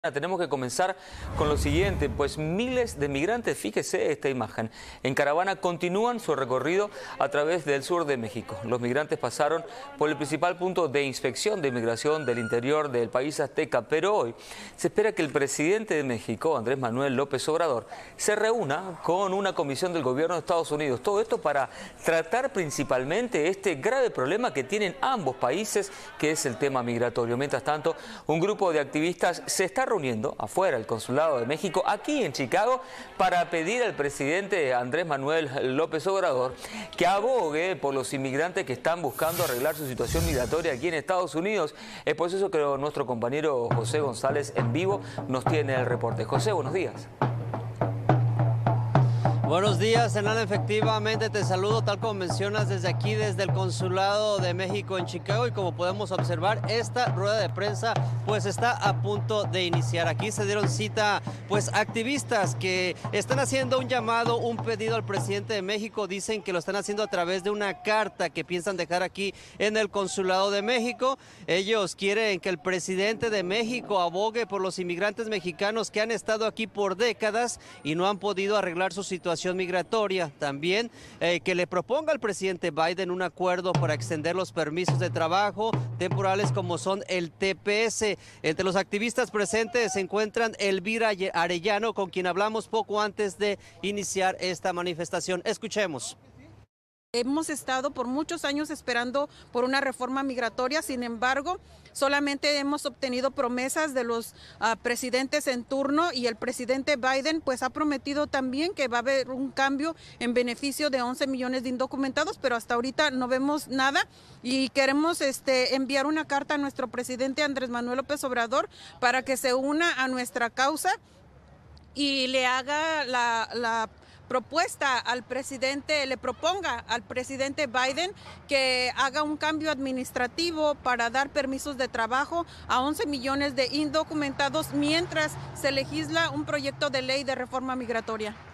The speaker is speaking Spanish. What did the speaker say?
Tenemos que comenzar con lo siguiente, pues miles de migrantes, fíjese esta imagen, en caravana continúan su recorrido a través del sur de México. Los migrantes pasaron por el principal punto de inspección de inmigración del interior del país azteca, pero hoy se espera que el presidente de México, Andrés Manuel López Obrador, se reúna con una comisión del gobierno de Estados Unidos. Todo esto para tratar principalmente este grave problema que tienen ambos países, que es el tema migratorio. Mientras tanto, un grupo de activistas se está reuniendo afuera del Consulado de México, aquí en Chicago, para pedir al presidente Andrés Manuel López Obrador que abogue por los inmigrantes que están buscando arreglar su situación migratoria aquí en Estados Unidos. Es por eso que nuestro compañero José González en vivo nos tiene el reporte. José, buenos días. Buenos días, Hernán. Efectivamente te saludo tal como mencionas desde aquí, desde el Consulado de México en Chicago, y como podemos observar, esta rueda de prensa pues está a punto de iniciar. Aquí se dieron cita pues activistas que están haciendo un llamado, un pedido al presidente de México. Dicen que lo están haciendo a través de una carta que piensan dejar aquí en el Consulado de México. Ellos quieren que el presidente de México abogue por los inmigrantes mexicanos que han estado aquí por décadas y no han podido arreglar su situación migratoria. También que le proponga al presidente Biden un acuerdo para extender los permisos de trabajo temporales como son el TPS. Entre los activistas presentes se encuentran Elvira Arellano, con quien hablamos poco antes de iniciar esta manifestación. Escuchemos. Hemos estado por muchos años esperando por una reforma migratoria, sin embargo, solamente hemos obtenido promesas de los presidentes en turno, y el presidente Biden pues ha prometido también que va a haber un cambio en beneficio de 11 millones de indocumentados, pero hasta ahorita no vemos nada, y queremos enviar una carta a nuestro presidente Andrés Manuel López Obrador para que se una a nuestra causa y le haga la propuesta al presidente, le proponga al presidente Biden que haga un cambio administrativo para dar permisos de trabajo a 11 millones de indocumentados mientras se legisla un proyecto de ley de reforma migratoria.